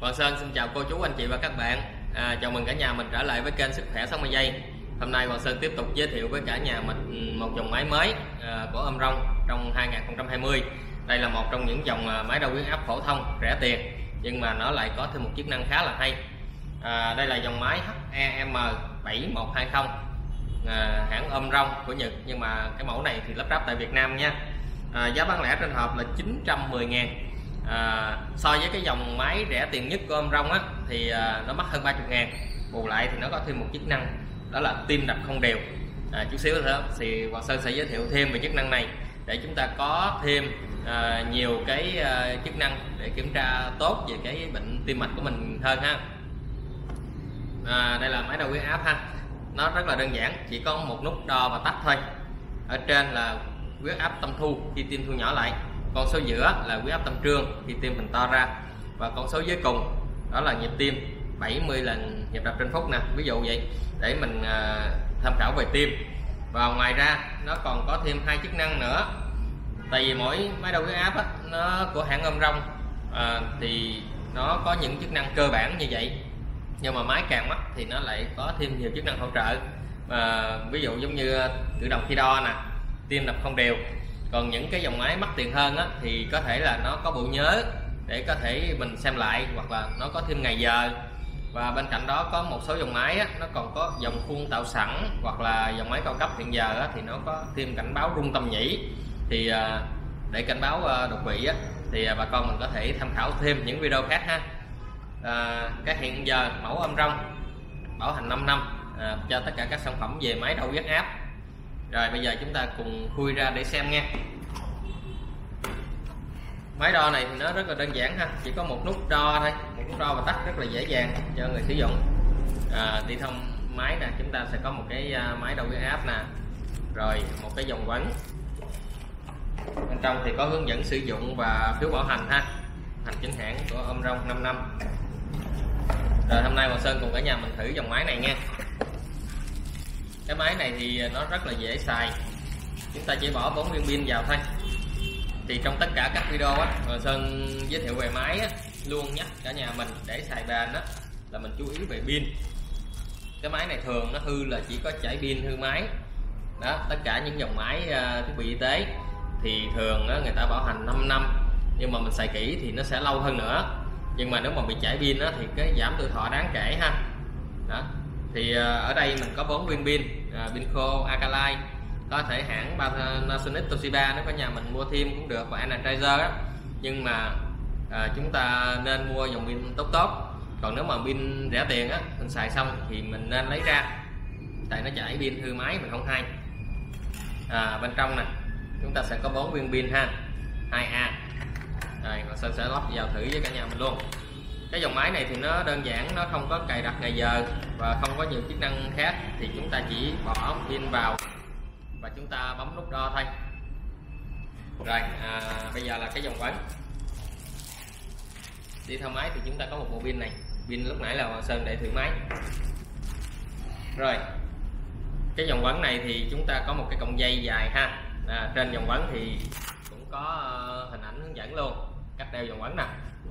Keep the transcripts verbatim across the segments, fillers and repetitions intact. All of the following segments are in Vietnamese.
Hoàng Sơn xin chào cô chú, anh chị và các bạn. À, chào mừng cả nhà mình trở lại với kênh Sức Khỏe sáu mươi giây. Hôm nay Hoàng Sơn tiếp tục giới thiệu với cả nhà mình một dòng máy mới à, của Omron trong hai nghìn không trăm hai mươi. Đây là một trong những dòng máy đo huyết áp phổ thông rẻ tiền, nhưng mà nó lại có thêm một chức năng khá là hay. À, đây là dòng máy H E M bảy một hai không, à, hãng Omron của Nhật, nhưng mà cái mẫu này thì lắp ráp tại Việt Nam nha. À, giá bán lẻ trên hộp là chín trăm mười ngàn. À, so với cái dòng máy rẻ tiền nhất của Omron á thì à, nó mắc hơn ba mươi ngàn. Bù lại thì nó có thêm một chức năng, đó là tim đập không đều. À, chút xíu nữa thì Hoàng Sơn sẽ giới thiệu thêm về chức năng này để chúng ta có thêm à, nhiều cái à, chức năng để kiểm tra tốt về cái bệnh tim mạch của mình hơn ha. À, đây là máy đo huyết áp ha. Nó rất là đơn giản, chỉ có một nút đo và tắt thôi. Ở trên là huyết áp tâm thu khi tim thu nhỏ lại, con số giữa là huyết áp tâm trương khi tim mình to ra, và con số dưới cùng đó là nhịp tim bảy mươi lần nhịp đập trên phút nè, ví dụ vậy, để mình à, tham khảo về tim. Và ngoài ra nó còn có thêm hai chức năng nữa, tại vì mỗi máy đo huyết áp á, nó của hãng Omron à, thì nó có những chức năng cơ bản như vậy, nhưng mà máy càng mắc thì nó lại có thêm nhiều chức năng hỗ trợ. À, ví dụ giống như tự động khi đo nè, tim đập không đều. Còn những cái dòng máy mắc tiền hơn á, thì có thể là nó có bộ nhớ để có thể mình xem lại, hoặc là nó có thêm ngày giờ. Và bên cạnh đó có một số dòng máy á, nó còn có dòng khuôn tạo sẵn, hoặc là dòng máy cao cấp hiện giờ á, thì nó có thêm cảnh báo rung tâm nhĩ. Thì à, để cảnh báo à, đột quỵ á, thì à, bà con mình có thể tham khảo thêm những video khác ha. À, cái hiện giờ mẫu Omron bảo hành năm năm à, cho tất cả các sản phẩm về máy đo huyết áp. Rồi bây giờ chúng ta cùng khui ra để xem nha. Máy đo này thì nó rất là đơn giản ha, chỉ có một nút đo thôi, một nút đo và tắt rất là dễ dàng cho người sử dụng. À, đi thông máy nè, chúng ta sẽ có một cái máy đo huyết áp nè, rồi một cái vòng quấn. Bên trong thì có hướng dẫn sử dụng và phiếu bảo hành ha, hành chính hãng của Omron năm năm. Rồi hôm nay Hoàng Sơn cùng cả nhà mình thử dòng máy này nha. Cái máy này thì nó rất là dễ xài, chúng ta chỉ bỏ bốn viên pin vào thôi. Thì trong tất cả các video á, Hoàng Sơn giới thiệu về máy á, luôn nhắc cả nhà mình để xài bền á, là mình chú ý về pin. Cái máy này thường nó hư là chỉ có chảy pin hư máy đó. Tất cả những dòng máy uh, thiết bị y tế thì thường á, người ta bảo hành năm năm, nhưng mà mình xài kỹ thì nó sẽ lâu hơn nữa. Nhưng mà nếu mà bị chảy pin á, thì cái giảm tuổi thọ đáng kể ha. Đó. Thì uh, ở đây mình có bốn viên pin, uh, Pinco, Alkaline, có thể hãng Panasonic, Toshiba, nếu cả nhà mình mua thêm cũng được, và Energizer á. Nhưng mà uh, chúng ta nên mua dòng pin tốt tốt. Còn nếu mà pin rẻ tiền á, mình xài xong thì mình nên lấy ra, tại nó chảy pin hư máy mình không hay. À, bên trong nè chúng ta sẽ có bốn viên pin ha, hai A. Rồi Hoàng Sơn sẽ lắp vào thử với cả nhà mình luôn. Cái dòng máy này thì nó đơn giản, nó không có cài đặt ngày giờ và không có nhiều chức năng khác, thì chúng ta chỉ bỏ pin vào và chúng ta bấm nút đo thôi. Rồi à, bây giờ là cái dòng quấn. Đi theo máy thì chúng ta có một bộ pin này, pin lúc nãy là Hoàng Sơn để thử máy. Rồi cái dòng quấn này thì chúng ta có một cái cọng dây dài ha. À, trên dòng quấn thì cũng có uh, hình ảnh hướng dẫn luôn cách đeo dòng quấn nè.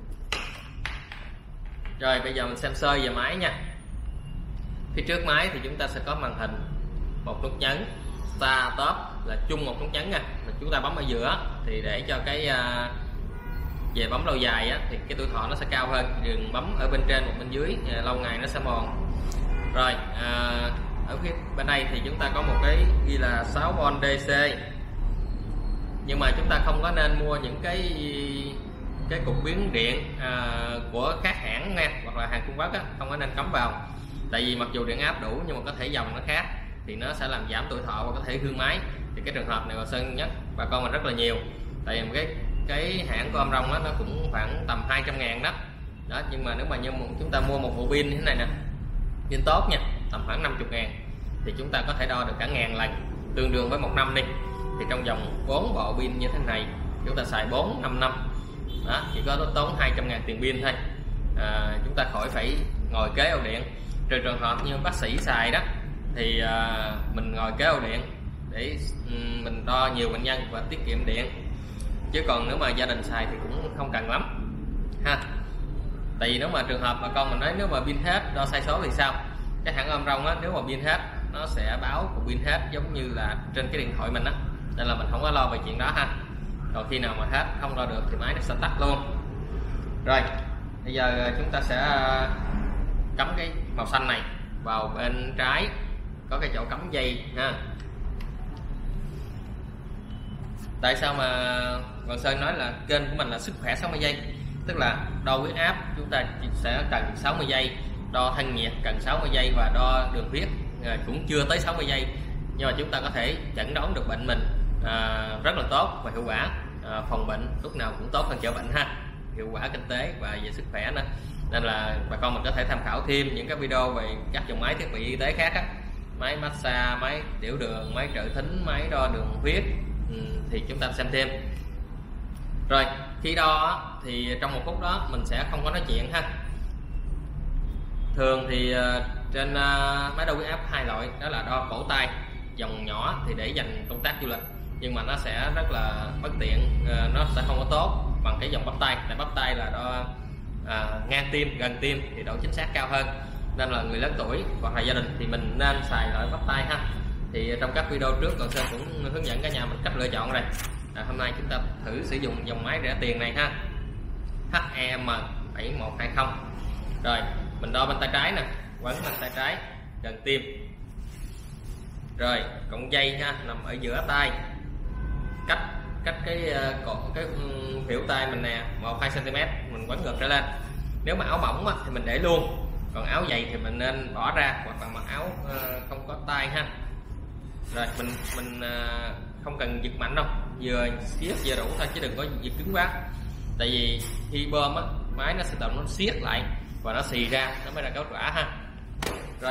Rồi bây giờ mình xem sơ về máy nha. Phía trước máy thì chúng ta sẽ có màn hình, một nút nhấn start stop là chung một nút nhấn nha, mà chúng ta bấm ở giữa thì để cho cái uh, về bấm lâu dài á, thì cái tuổi thọ nó sẽ cao hơn. Đừng bấm ở bên trên một bên dưới, uh, lâu ngày nó sẽ mòn. Rồi uh, ở phía bên đây thì chúng ta có một cái ghi là sáu vôn đê xê, nhưng mà chúng ta không có nên mua những cái cái cục biến điện à, của các hãng nha, hoặc là hàng Trung Quốc á, không có nên cắm vào. Tại vì mặc dù điện áp đủ nhưng mà có thể dòng nó khác thì nó sẽ làm giảm tuổi thọ và có thể hư máy. Thì cái trường hợp này Hoàng Sơn nhắc bà con mình rất là nhiều, tại vì cái cái hãng của Omron á, nó cũng khoảng tầm hai trăm ngàn đó. Đó, nhưng mà nếu mà như chúng ta mua một bộ pin như thế này nè, pin tốt nha, tầm khoảng năm mươi ngàn, thì chúng ta có thể đo được cả ngàn lần, tương đương với một năm đi. Thì trong vòng bốn bộ pin như thế này chúng ta xài bốn năm năm đó, chỉ có tốn hai trăm ngàn tiền pin thôi. À, chúng ta khỏi phải ngồi kế ổ điện, trừ trường hợp như bác sĩ xài đó thì à, mình ngồi kế ổ điện để um, mình đo nhiều bệnh nhân và tiết kiệm điện. Chứ còn nếu mà gia đình xài thì cũng không cần lắm ha. Tại vì nếu mà trường hợp bà con mình nói nếu mà pin hết đo sai số thì sao, cái hãng âm rong á, nếu mà pin hết nó sẽ báo cục pin hết giống như là trên cái điện thoại mình á, nên là mình không có lo về chuyện đó ha. Còn khi nào mà hết không đo được thì máy nó sẽ tắt luôn. Rồi bây giờ chúng ta sẽ cắm cái màu xanh này vào bên trái, có cái chỗ cắm dây ha. Tại sao mà Hoàng Sơn nói là kênh của mình là sức khỏe sáu mươi giây, tức là đo huyết áp chúng ta sẽ cần sáu mươi giây, đo thân nhiệt cần sáu mươi giây và đo đường huyết cũng chưa tới sáu mươi giây, nhưng mà chúng ta có thể chẩn đoán được bệnh mình à, rất là tốt và hiệu quả. À, phòng bệnh lúc nào cũng tốt hơn chữa bệnh ha, hiệu quả kinh tế và về sức khỏe nữa. Nên là bà con mình có thể tham khảo thêm những cái video về các dòng máy thiết bị y tế khác á, máy massage, máy tiểu đường, máy trợ thính, máy đo đường huyết, ừ, thì chúng ta xem thêm. Rồi khi đo thì trong một phút đó mình sẽ không có nói chuyện ha. Thường thì trên máy đo huyết áp hai loại, đó là đo cổ tay dòng nhỏ thì để dành công tác du lịch, nhưng mà nó sẽ rất là bất tiện, nó sẽ không có tốt bằng cái dòng bắp tay. Tại bắp tay là đo à, ngang tim, gần tim thì độ chính xác cao hơn, nên là người lớn tuổi hoặc là gia đình thì mình nên xài loại bắp tay ha. Thì trong các video trước Còn Sơn cũng hướng dẫn cả nhà mình cách lựa chọn rồi. À, hôm nay chúng ta thử sử dụng dòng máy rẻ tiền này ha, H E M bảy một hai không. Rồi mình đo bên tay trái nè, quấn bên tay trái gần tim. Rồi cọng dây ha nằm ở giữa tay, cách cách cái cổ cái khuỷu tay mình nè một hai xăng-ti-mét, mình quấn ngược trở lên. Nếu mà áo mỏng á, thì mình để luôn, còn áo dày thì mình nên bỏ ra, hoặc là mặc áo không có tay ha. Rồi mình mình không cần giật mạnh đâu, vừa siết vừa đủ thôi chứ đừng có giật cứng quá. Tại vì khi bơm á, máy nó sẽ tự nó siết lại và nó xì ra, nó mới ra kết quả ha. Rồi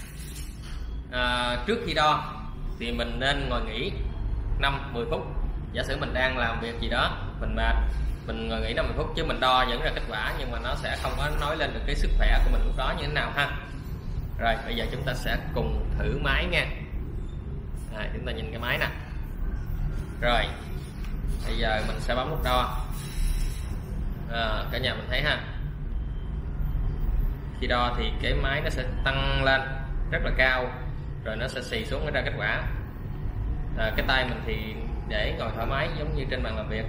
à, trước khi đo thì mình nên ngồi nghỉ năm mười phút. Giả sử mình đang làm việc gì đó mình mệt, mình ngồi nghỉ năm mười phút, chứ mình đo vẫn ra kết quả nhưng mà nó sẽ không có nói lên được cái sức khỏe của mình lúc đó như thế nào ha. Rồi bây giờ chúng ta sẽ cùng thử máy nha. À, chúng ta nhìn cái máy nè. Rồi bây giờ mình sẽ bấm nút đo. À, cả nhà mình thấy ha, khi đo thì cái máy nó sẽ tăng lên rất là cao, rồi nó sẽ xì xuống nó ra kết quả. À, cái tay mình thì để ngồi thoải mái giống như trên bàn làm việc.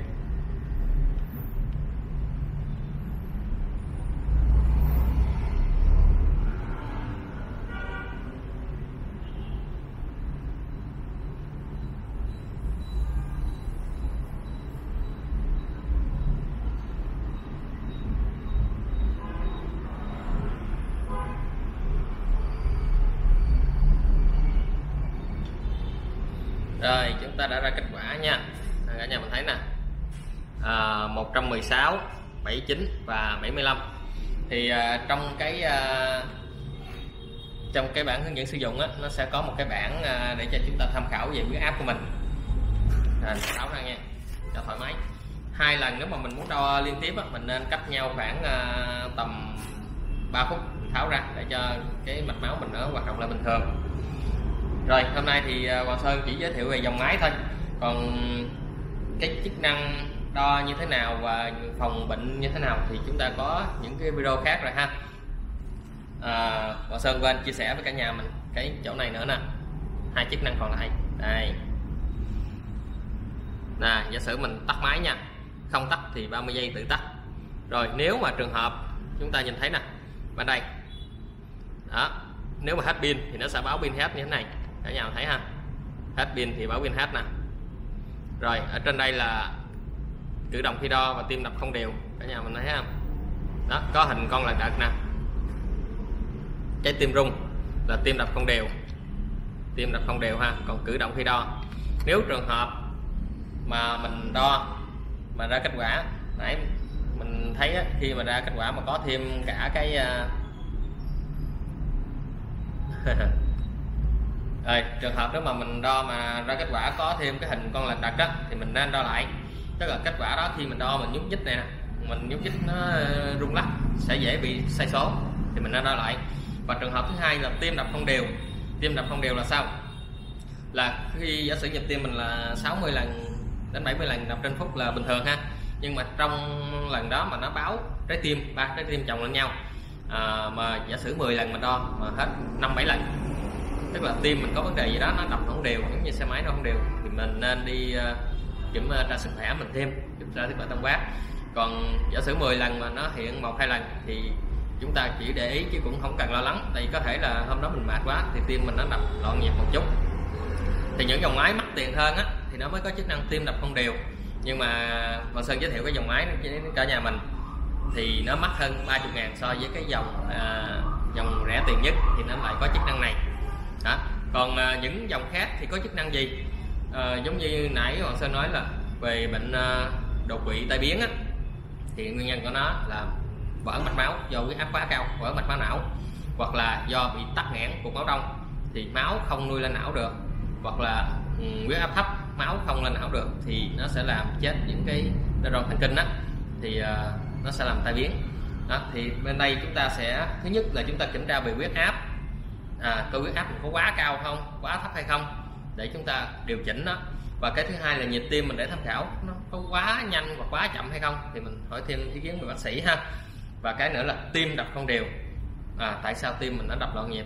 Rồi chúng ta đã ra kết quả nha. Cả nhà mình thấy nè, à, một trăm mười sáu, bảy mươi chín và bảy mươi lăm. Thì à, trong cái à, trong cái bảng hướng dẫn sử dụng á, nó sẽ có một cái bảng à, để cho chúng ta tham khảo về huyết áp của mình. À, tháo ra nha, cho thoải mái. Hai lần nếu mà mình muốn đo liên tiếp á, mình nên cách nhau khoảng à, tầm ba phút tháo ra để cho cái mạch máu mình nó hoạt động lại bình thường. Rồi hôm nay thì Hoàng Sơn chỉ giới thiệu về dòng máy thôi, còn cái chức năng đo như thế nào và phòng bệnh như thế nào thì chúng ta có những cái video khác rồi ha. à, Hoàng Sơn quên chia sẻ với cả nhà mình cái chỗ này nữa nè, hai chức năng còn lại đây nè. Giả sử mình tắt máy nha, không tắt thì ba mươi giây tự tắt. Rồi nếu mà trường hợp chúng ta nhìn thấy nè bên đây đó, nếu mà hết pin thì nó sẽ báo pin hết như thế này, cả nhà thấy ha, hết pin thì báo pin hết nè. Rồi ở trên đây là cử động khi đo và tim đập không đều, cả nhà mình thấy không, đó có hình con lợn đực nè, trái tim rung là tim đập không đều, tim đập không đều ha. Còn cử động khi đo, nếu trường hợp mà mình đo mà ra kết quả nãy mình thấy á, khi mà ra kết quả mà có thêm cả cái rồi trường hợp nếu mà mình đo mà ra kết quả có thêm cái hình con lợn đực đó thì mình nên đo lại. Tức là kết quả đó khi mình đo mình nhúc nhích này nè, mình nhúc nhích nó rung lắc sẽ dễ bị sai số thì mình nên đo lại. Và trường hợp thứ hai là tim đập không đều. Tim đập không đều là sao? Là khi giả sử nhịp tim mình là sáu mươi lần đến bảy mươi lần đập trên phút là bình thường ha, nhưng mà trong lần đó mà nó báo trái tim, ba trái tim chồng lên nhau, à, mà giả sử mười lần mình đo mà hết năm bảy lần, tức là tim mình có vấn đề gì đó, nó đập không đều, giống như xe máy nó không đều, thì mình nên đi uh, kiểm tra sức khỏe mình thêm, kiểm tra sức khỏe tổng quát. Còn giả sử mười lần mà nó hiện một hai lần thì chúng ta chỉ để ý chứ cũng không cần lo lắng, tại vì có thể là hôm đó mình mệt quá thì tim mình nó đập loạn nhịp một chút. Thì những dòng máy mắc tiền hơn á thì nó mới có chức năng tim đập không đều, nhưng mà Hoàng Sơn giới thiệu cái dòng máy với cả nhà mình thì nó mắc hơn ba mươi ngàn so với cái dòng à, dòng rẻ tiền nhất thì nó lại có chức năng này đó. Còn à, những dòng khác thì có chức năng gì, à, giống như nãy Hoàng Sơn nói là về bệnh à, đột quỵ tai biến á, thì nguyên nhân của nó là vỡ mạch máu do huyết áp quá cao, vỡ mạch máu não, hoặc là do bị tắc nghẽn cục máu đông thì máu không nuôi lên não được, hoặc là huyết áp thấp máu không lên não được thì nó sẽ làm chết những cái neuron thần kinh đó, thì uh, nó sẽ làm tai biến đó. Thì bên đây chúng ta sẽ, thứ nhất là chúng ta kiểm tra về huyết áp, à, coi huyết áp mình có quá cao không, quá thấp hay không để chúng ta điều chỉnh đó. Và cái thứ hai là nhịp tim mình để tham khảo nó có quá nhanh hoặc quá chậm hay không thì mình hỏi thêm ý kiến của bác sĩ ha. Và cái nữa là tim đập không đều, à, tại sao tim mình nó đập loạn nhịp.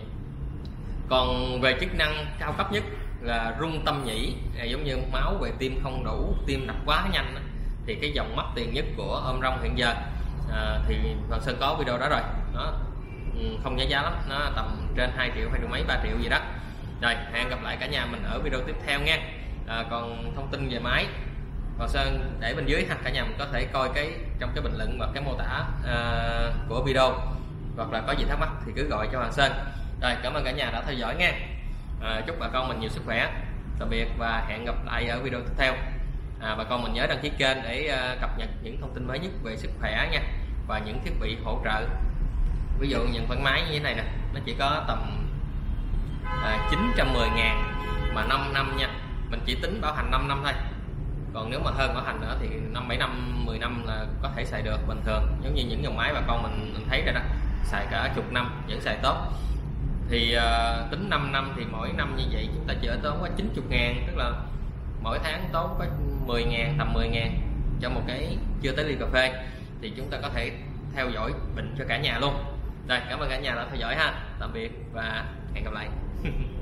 Còn về chức năng cao cấp nhất là rung tâm nhĩ, à, giống như máu về tim không đủ, tim đập quá nhanh thì cái dòng mắc tiền nhất của Om Rong hiện giờ, à, thì Hoàng Sơn có video đó rồi, nó không giá giá lắm, nó tầm trên hai triệu, hai triệu mấy, ba triệu gì đó. Rồi hẹn gặp lại cả nhà mình ở video tiếp theo nha. À, còn thông tin về máy Hoàng Sơn để bên dưới ha, cả nhà mình có thể coi cái trong cái bình luận và cái mô tả à, của video, hoặc là có gì thắc mắc thì cứ gọi cho Hoàng Sơn. Rồi cảm ơn cả nhà đã theo dõi nha. À, chúc bà con mình nhiều sức khỏe, tạm biệt và hẹn gặp lại ở video tiếp theo. À, bà con mình nhớ đăng ký kênh để uh, cập nhật những thông tin mới nhất về sức khỏe nha, và những thiết bị hỗ trợ. Ví dụ những khoản máy như thế này nè, nó chỉ có tầm à, chín trăm mười ngàn mà năm năm nha, mình chỉ tính bảo hành năm năm thôi. Còn nếu mà hơn bảo hành nữa thì năm bảy năm, mười năm là có thể xài được bình thường. Giống như những dòng máy bà con mình, mình thấy rồi đó, xài cả chục năm vẫn xài tốt. Thì uh, tính năm năm thì mỗi năm như vậy chúng ta chỉ tốn có chín mươi ngàn, tức là mỗi tháng tốn có mười ngàn, tầm mười ngàn cho một cái chưa tới ly cà phê, thì chúng ta có thể theo dõi bệnh cho cả nhà luôn. Rồi cảm ơn cả nhà đã theo dõi ha, tạm biệt và hẹn gặp lại.